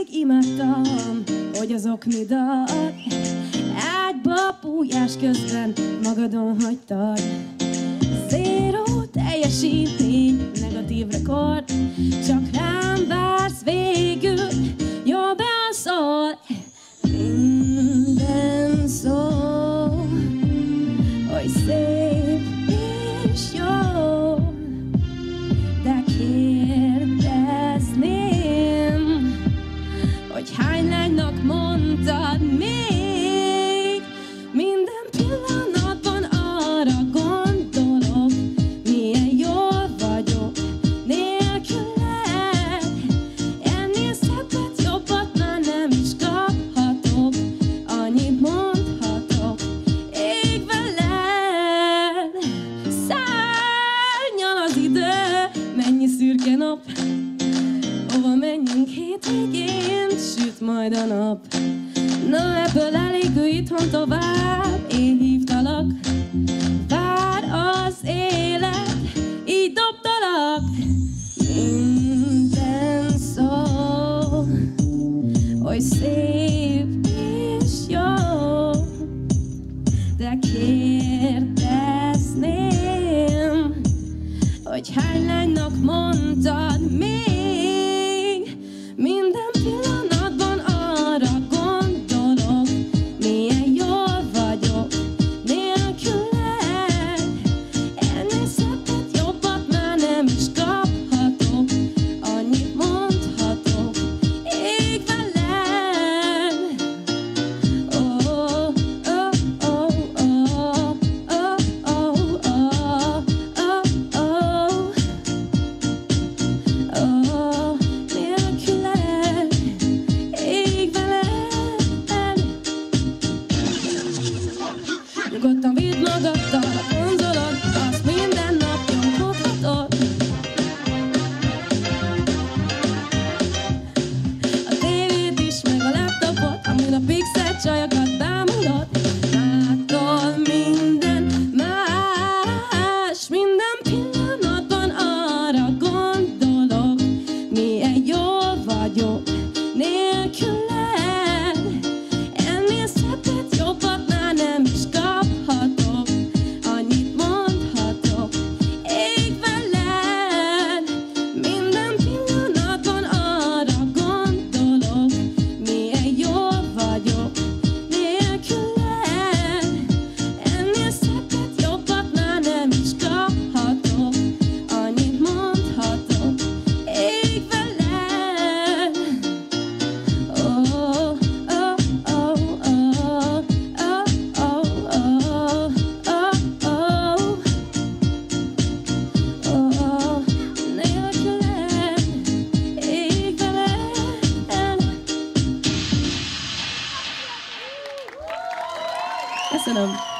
Mindig imádtam, hogy az oknidat ágyba bújás közben magadon hagytad. Zéró teljesítmény, negatív rekord, csak rám vársz végül, jól bealszol. Minden szó, hogy szép és jó, de kérdezném, hogy hány lánynak mondtad még. Minden pillanatban arra gondolok, milyen jól vagyok nélküled. Ennél szebbet, jobbat már nem is kaphatok, annyit mondhatok ég veled. Szárnyal az idő, mennyi szürke nap, hova menjünk hétvégén, süt majd a nap. Na ebből elég, ő itthon tovább, én hívtalak. Vár az élet, így dobtalak. Minden szó, hogy szép és jó, de kérdezném, hogy hány lánynak mondtad még. Minden pillanatban arra gondolok, milyen jól vagyok nélküled. Ennél szebbet, jobbat már nem is kaphatok, annyit mondhatok ég veled. Oh, oh, oh, oh, oh, oh, oh, oh, oh, nélküled, ég veled. Nyugodtan vidd magaddal a konzolod, azt minden nap nyomkodhatod. A tévét is, meg a laptopot, amin a pixel csajokat bámulod. Mától minden más, minden pillanatban arra gondolok, milyen jól vagyok nélküled. Ennél szebbet, jobbat már nem is kaphatok, annyit mondhatok ég veled. Minden pillanatban arra gondolok, milyen jól vagyok nélküled. Ennél szebbet, jobbat már nem is kaphatok, annyit mondhatok ég veled. Oh, oh, oh, oh, oh, oh, oh, oh, oh, nélküled, ég veled. Köszönöm.